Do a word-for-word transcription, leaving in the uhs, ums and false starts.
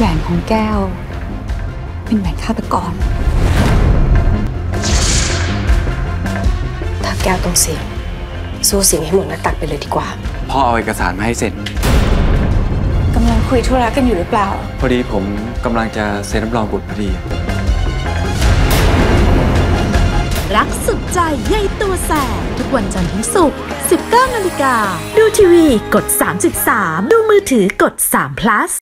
แหวนของแก้วเป็นแหวนฆาตกรถ้าแก้วต้องเสี่ยงสู้เสี่ยงให้หมดหน้าตักไปเลยดีกว่าพ่อเอาเอกสารมาให้เซ็นกำลังคุยธุระกันอยู่หรือเปล่าพอดีผมกำลังจะเซ็นรับรองบุตรพอดีรักสุดใจใยตัวแสบทุกวันจันทร์ถึงศุกร์ สิบเก้านาฬิกา ดูทีวีกด สามจุดสาม ดูมือถือกด สาม พลัส